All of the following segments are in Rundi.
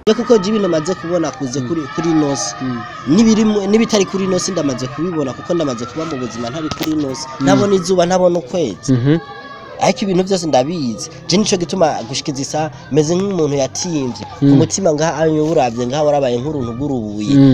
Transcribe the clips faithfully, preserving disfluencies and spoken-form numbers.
kuko je ibintu maze kubona kuze kuri kuri nosi nibiri nibitari kuri nosi ndamaze kubibona kuko ndamaze kuba mu buzima ntari kuri nosi nabona izuba nabona ukwezi ariko ibintu byose ndabizi je nico gituma gushikiza isa meze nk'umuntu yatimvye ku mutima ngaha anyo uravye ngaha warabaye nk'uruntu gurubuye.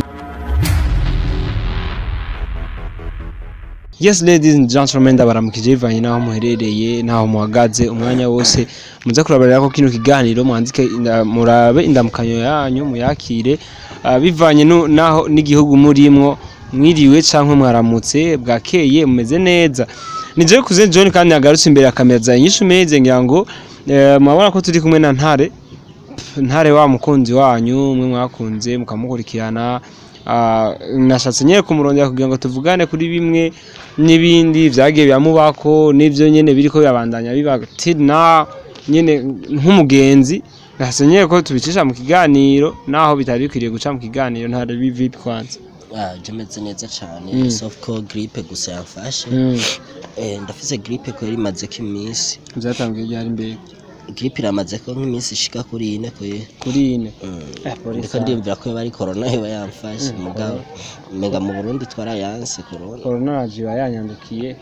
Yes, ladies and gentlemen, ndabaramukije ivanye naho muherereye naho muhagaze umwanya wose muze kurabarira ko kino kiganiro mwanzike murabe indamukanyo yanyu muyakire bivanye naho n'igihugu murimwo mwiriwe canke mwaramutse bwakeye mumeze neza. Nije kuze John kandi yagarutse imbere ya kamera za inyishu meze ngira ngo mwabona ko turi kumwe na Ntare Ntare wa mukunzi wanyu mwe mwakunze mukamukurikirana. Nashatse nyene kumurondera kugira ngo tuvugane kuri bimwe n'ibindi vyagiye byamubako n'ivyo nyene biriko yabandanya bibaga tina nyene nk'umugenzi. Nashatse nyene ko tubicisha mu kiganiro naho bitari bikwiriye guca mu kiganiro Ntare bivi kwanza. Ah, jemeze neza cyane soft core grippe gusa yamfashe eh ndafise grippe ko yari maze kimisi byatangiye byari mbere grippe iramaze ko nk'iminsi ishika kuri ine ko kuri ine ndiko ndimvira ko bari corona yo yamfashe mugabo mega mu Burundi twarayanse corona corona aje bayanyandukiye.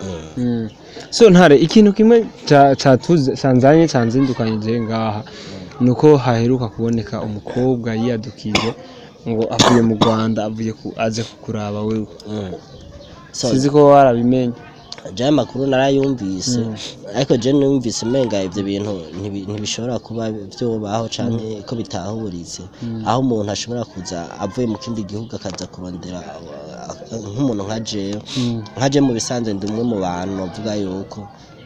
So Ntare ikintu kimwe cyatuze sanzanye canzindukanye ngaha nuko haheruka kuboneka umukobwa yiyadukije ngo avuye mu Rwanda avuye ku aze kukuraba wewe. Sizi ko warabimenye je makuru narayumvise ariko je numvise menga ivyo bintu ntibishobora kuba byo baho canke ko bitahuritse aho umuntu ashobora kuza avuye mu kindi gihugu akaza kurondera nk'umuntu nka je nka je mu bisanzwe ndumwe mu bantu bavuga yuko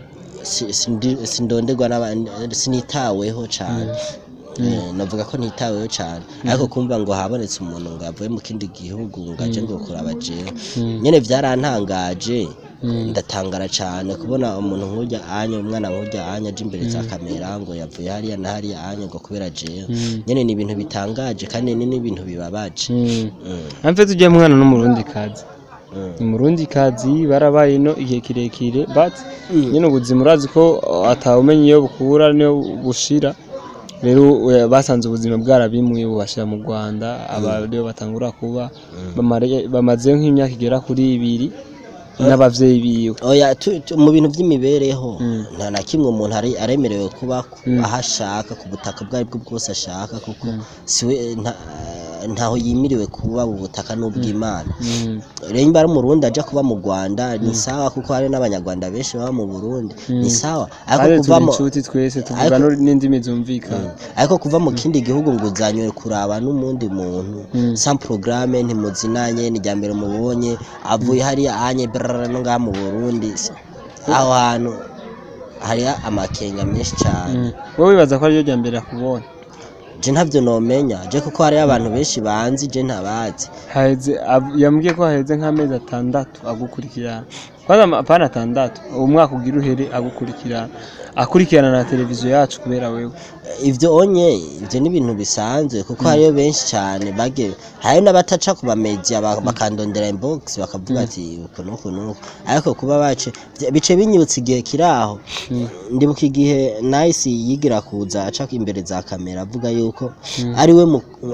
sindonderwa n'abandi sinitaweho cane. Navuga ko nitaweho cyane ariko kumva ngo habonetse umuntu ngo avuye mu kindi gihugu ngaje ngo kuraba je nyene vyarantangaje ndatangara cyane kubona umuntu nk'urya anya umwana nk'urya anya aje imbere za kamera ngo yavuye hariya na hariya anya ngo kubera je nyene ni ibintu bitangaje kandi ni ibintu bibabaje. Amfe tujye mwana no murundi kazi umurundi kazi barabaye no igihe kirekire but nyene ubuzima urazi ko atawumenye iyo bukura niyo bushira rero basanze ubuzima bwarabimuye bubashira mu Rwanda abariyo batangura kuba bamaze nk'imyaka igera kuri ibiri n'abavyeyi biwe. Oya mu bintu by'imibereho nta na kimwe umuntu ari aremerewe kuba ahashaka ku butaka bwari bwo bwose ashaka kuko siwe ntaho yimiriwe kuba ubutaka n'ubw'Imana. Rero imbara mu Burundi aje kuba mu Rwanda ni sawa kuko hari n'abanyarwanda benshi baba mu Burundi ni sawa ariko kuva mu nshuti twese tuvuga no n'indimi zumvikana ariko kuva mu kindi gihugu ngo uzanywe kuraba n'umundi muntu sans programme ntimuzinanye ni jambere mubonye avuye hari anye no nga mu Burundi aho hantu hari amakenga menshi cyane. Wowe bibaza ko ari yo jambere akubona? Je ntavyo nomenya je kuko hari abantu benshi banzi je ntabazi. Haize yambwiye ko haize nk'amezi atandatu agukurikirana kwanza apana atandatu umwaka ugira uhere agukurikirana akurikirana na televiziyo yacu kubera wewe. Ivyo onye ivyo ni ibintu bisanzwe kuko hariyo benshi cyane bage hari n'abataca kuba media bakandondera inbox bakavuga ati ukuntu ukuntu ariko kuba bace bice binyibutse igihe kiraho ndibuka igihe Nice yigira kuza aca imbere za kamera avuga yuko ari we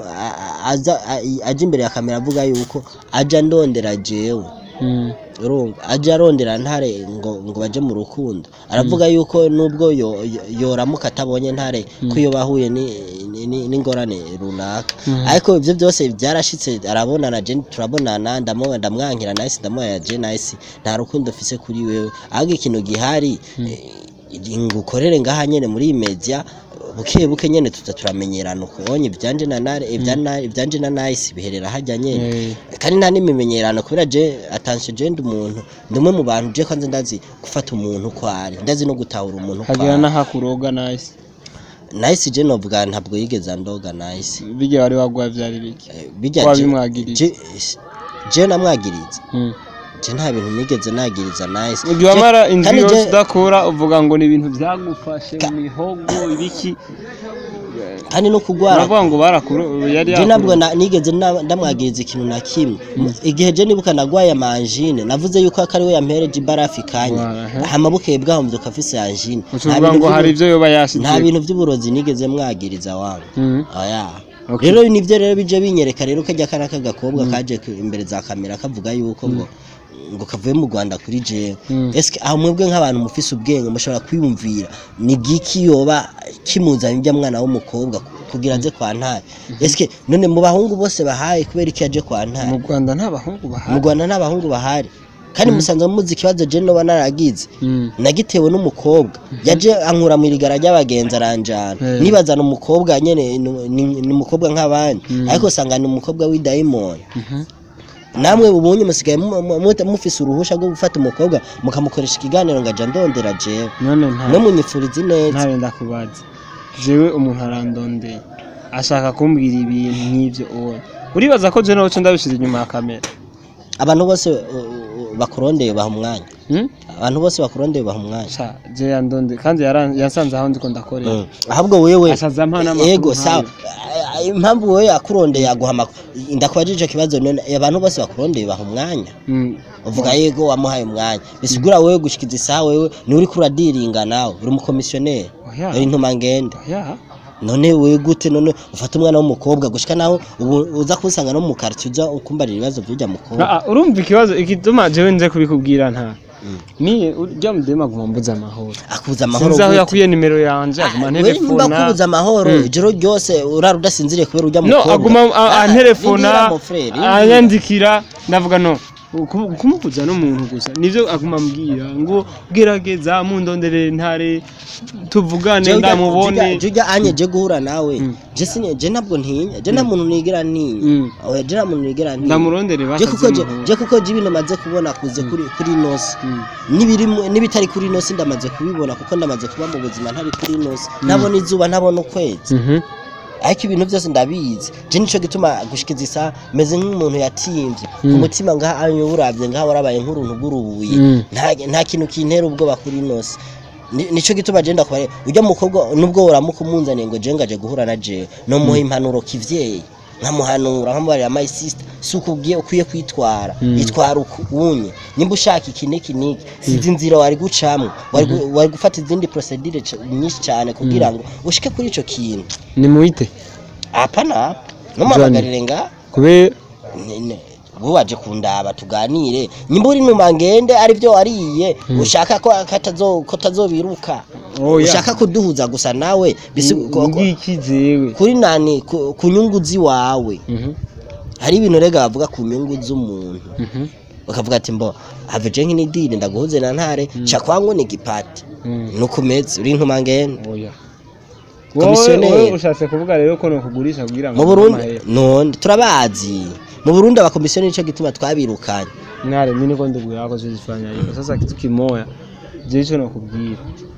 aje imbere ya kamera avuga yuko aja ndondera jewe urumva aje arondera Ntare ngo ngo baje mu rukundo aravuga yuko nubwo yoramuka atabonye Ntare ko iyo bahuye n'ingorane runaka ariko ivyo byose byarashitse arabonana je turabonana ndamwe ndamwankira Nice ndamoya je Nice nta rukundo fise kuri wewe ahubwo ikintu gihari ngukorere ngaha nyene muri media buke buke nyene tutaturamenyerana ukubonye ibyanje na Ntare ibyanje na Nice biherera hajya nyene kandi nta nimimenyerano kubera je attention je ndi umuntu ndumwe mu bantu je kwanze ndazi gufata umuntu kwari ndazi no gutahura umuntu kwari hagira naha kuroga Nice Nice je novuga ntabwo yigeze ndoga Nice bijya wari wagwa vyari biki bijya wabimwagirije je namwagiriza je nta bintu nigeze nagiriza Nice ibyo wamara indwi yose udakora uvuga ngo ni ibintu byagufashe mu mihogo ibiki kandi no kugwara navuga ngo barakuru yari je nabwo nigeze ndamwagiriza ikintu na kimwe igihe je nibuka nagwaye amangine navuze yuko akari we yampereje ibarafi kanya amabuke bwaho mvuka afise angine nta ngo hari ivyo yoba yashitse nta bintu by'uburozi nigeze mwagiriza wangu oya Okay. rero nivyo rero bije binyereka rero kajya kana kagakobwa kaje ku- imbere za kamera kavuga yuko ngo ngo kavuye mu Rwanda kuri jewe eske aho mwebwe nk'abantu mufise ubwenge mushobora kwiyumvira ni giki yoba kimuzanye ibya mwana w'umukobwa ku- kugira aze kwa ntare eske none mu bahungu bose bahaye kubera iki yaje kwa ntare mu Rwanda nta bahungu mu bahari Rwanda nta bahungu bahari kandi musanzwe muzi ikibazo je no banaragize Mm. nagitewe n'umukobwa yaje ankura mu irigara ry'abagenzi aranjana Eh. nibazana umukobwa nyene ni- ni ni umukobwa nk'abandi ariko sanga ni umukobwa w'idayimoni Mhm. namwe ubonye musigaye mu- mu- mu- mufise uruhusha rwo gufata umukobwa mukamukoresha ikiganiro ngaja ndondera jewe none nta no munyifuriza ineza ntabe ndakubaza jewe umuntu arandondeye ashaka kumbwira ibintu nk'ivyo oya uribaza ko je nawe ndabishize inyuma ya kamera abantu bose uh, uh, bakurondeye baha umwanya Hmm? abantu bose bakurondeye baha umwanya Sha je yandonde kandi yaran- yasanze aho ndiko ndakorera Mm. ahubwo wewe asaza mpana amakuru yego nkayo. sawa Ah, impamvu wewe akurondeye aguhama ndakubajije ikibazo none abantu bose bakurondeye baha umwanya Mm. uvuga yego wamuhaye umwanya bisigura wewe gushikiza isaha wewe ni uri kuradiringa nawe uri umukomisiyoneri Oya. uri ntuma ngende Ya. none wewe gute none ufata umwana w'umukobwa gushika naho ubu uza kusanga no mu quartier uza ukumbarira ibibazo by'ujya mukobwa Ah, ah, urumva ikibazo igituma jewe nze kubikubwira nta ni urya mudema gumambuza amahoro akuza amahoro sinzi aho gute? yakuye nimero yanje aguma wewe nimba telefona kubuza amahoro ijoro ryose urara udasinziriye kubera ujya no mukobwa aguma Ah, antelefona rindira mon frère, rindira. anyandikira ndavuga no kumu- kumubuza n'umuntu gusa nivyo aguma ambwira ngo gerageza mundondere ntare tuvugane ndamubone jujya anye je guhura nawe Mm. je sinye je ntabwo ntinya je nta muntu nigira ntinya Mm. oya je nta muntu nigira ntinya ndamurondere je kuko je bakazimuhura. je kuko je ibintu maze kubona kuze kuri kuri nosi Mm. nibiri mu- nibitari kuri nosi ndamaze kubibona kuko ndamaze kuba mu buzima ntari kuri nosi ntabona izuba ntabona ukwezi Mhm. ariko ibintu byose ndabizi je nico gituma gushikiza isa meze nk'umuntu yatimvye ku mutima ngaha anyo uravye ngaha warabaye nk'uruntu gurubuye Mm. nta nta kintu kintera ubwoba kuri nosi Ni- nico gituma je ndakubare ujya mukobwa nubwo uramuka umunzaniye ngo je ngaje guhura na je no muha impanuro kivyeyi nkamuhanura nkamubarira my sister suko ugiye ukwiye kwitwara itwara ukunye nimba ushaka iki niki niki sizi nzira wari gucamwe wari gu- wari gufata izindi procedure c- nyinshi cyane kugira ngo ushike kuri ico kintu ni muite apana numamagarire nga kubera ubu waje kundaba tuganire nimba uri numa ngende ari byo wariye ushaka ko katazo ko tazobiruka Oya. ushaka kuduhuza gusa nawe bisi ko- ko- ngikizewe kuri nani ku ku nyungu ziwawe Mhm. hari ibintu rega bavuga ku nyungu z'umuntu Mhm. bakavuga ati mbo have je nk'inidini ndaguhuze na ntare cha kwangu ni gipati Mm. nukumeze uri ntuma ngende Oya. Komisiyoneri. Wowe ushatse kuvuga rero ko no kugurisha kugira ngo mu Burundi amahera. none turabazi mu Burundi abakomisiyoneri nico gituma twabirukanye Nare mimi niko ndiguya ko zifanya hiyo. Sasa kitu kimoya je ico no kubwira.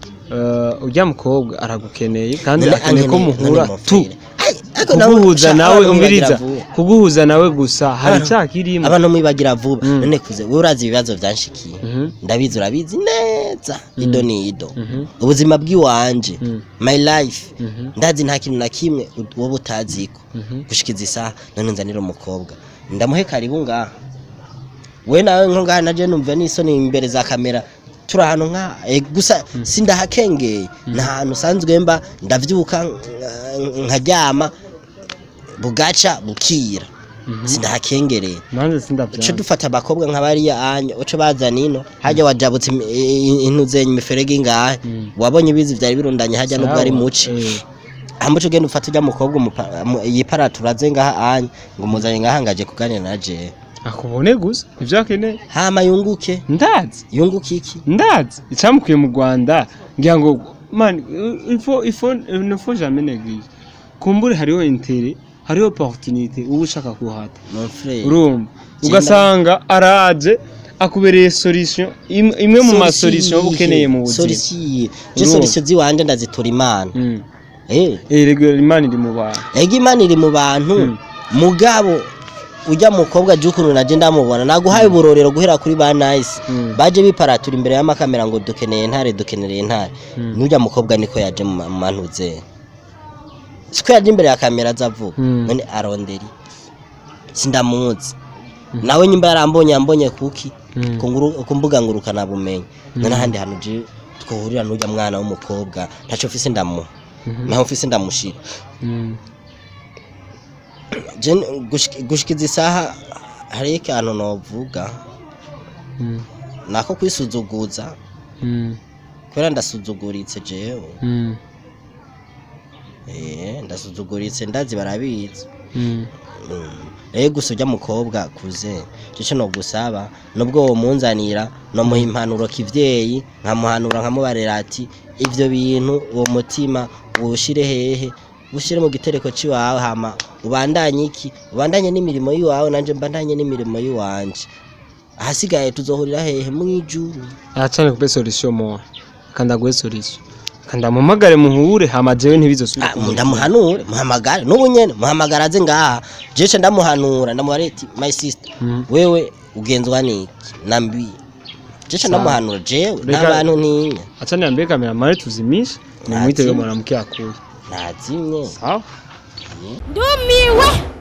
Uh, ujya mukobwa aragukeneye kandi None akeneye ko ankeneye, muhura none mu tu frere. Ai, ariko nawe kuguhuza ushaka nawe abantu umviriza mwibagira vuba. kuguhuza nawe gusa hari Abantu- cyakirimo abantu mwibagira vuba Mm. none kuze wowe urazi ibibazo byanshikiye Mhm. ndabizi urabizi neza ido ni ido Mhm. ubuzima bw'iwanje Mm. my life Mhm. ndazi nta kintu na kimwe u- wowe utaziko Mhm. gushikiza isaha none nzanira umukobwa ndamuhe karibu ngaha we nawe nko ngaha naje numva n'isoni imbere za kamera turi ahantu nka eh, gusa sindahakengeye ni ahantu usanzwe mba ndavyuka nka- nkaryama bugaca bukira sindahakengereye nanze cyo sindavya dufata abakobwa nk'abariya anya uco bazana ino hajya wajabutse imi- i- intu zenye imiferege ngahe Mm. wabonye ibizi vyari birundanye hajya nubwo ari muci amuco genda ufata ujya mukobwa umupa- mu- yiparatura ze ngaha anya ngo muzanye ngaha ngaje kuganira na je akubone gusa ivyakeneye hama yunguke ndazi yunguke iki ndazi icyamukuye mu Rwanda ngira ngo man ifo ifo ne faut jamais négliger kumbure hariho intere hariho opportunité ubu ushaka kuhata mon frère urumva ugasanga araje akubereye solution im- imwe mu ma solution ukeneye mu buzima solution je Urumva. solution ziwanje ndazitura imana Mm. eh eh rego imana iri mu bantu ega imana iri mu bantu Mm. mugabo ujya mukobwa jukuru naje ndamubona naguhaye uburorero guhera kuri ba nice Mm. baje biparatura imbere y'amakamera ngo dukeneye ntare dukenereye ntare Mm. n'ujya mukobwa niko yaje mu ma- mu mantuze siko yaje imbere ya kamera azavuga Mm. none aronderi sindamuzi nawe nyimba yarambonye yambonye kuki Mm. ku nguru- ku mbuga ngurukana bumenyi none handi hantu je twohurira n'ujya mwana w'umukobwa ntaco mfise ndamuha Mhm. naho mfise ndamushira Mm. je gushikiza isaha hari ikintu novuga mm nako kwisuzuguza mm kwera ndasuzuguritse jewe mm eh ndasuzuguritse ndazi barabizi mm eh gusa ujya mukobwa kuze cyo no gusaba nubwo wo munzanira no muha impanuro kivyeyi nkamuhanura nkamubarera ati ivyo bintu uwo mutima ushire hehe ushire mu gitereko ciwawe hama ubandanye iki ubandanye n'imirimo yiwawe nanje mbandanye n'imirimo yiwanje ahasigaye tuzohurira hehe mwijuru acane kupe solution mo kanda gwe solution kanda mumagare muhure hama jewe ntibizosubira ndamuhanure muhamagare n'ubu nyene muhamagara aze ngaha jeje ndamuhanura ndamuhareti my sister mm. wewe ugenzwa niki nambi jeje ndamuhanura jewe n'abantu ntinya acane yambe kamera mare tuzimisha ni mwite yo mwanamke akuye nazimye sawa ndumiwe